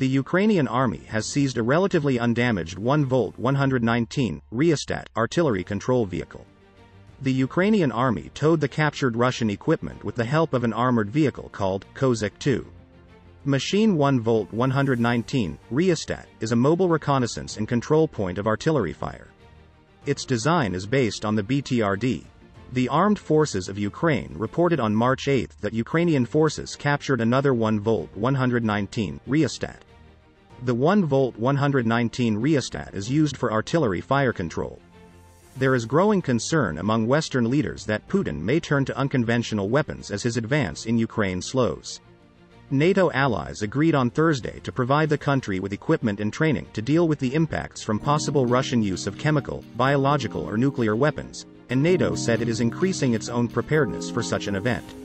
The Ukrainian army has seized a relatively undamaged 1-volt 119 Rheostat artillery control vehicle. The Ukrainian army towed the captured Russian equipment with the help of an armored vehicle called Kozak 2. Machine 1-volt 119 Rheostat is a mobile reconnaissance and control point of artillery fire. Its design is based on the BTRD. The Armed Forces of Ukraine reported on March 8 that Ukrainian forces captured another 1-volt 119 Rheostat. The 1-volt 119 Rheostat is used for artillery fire control. There is growing concern among Western leaders that Putin may turn to unconventional weapons as his advance in Ukraine slows. NATO allies agreed on Thursday to provide the country with equipment and training to deal with the impacts from possible Russian use of chemical, biological or nuclear weapons, and NATO said it is increasing its own preparedness for such an event.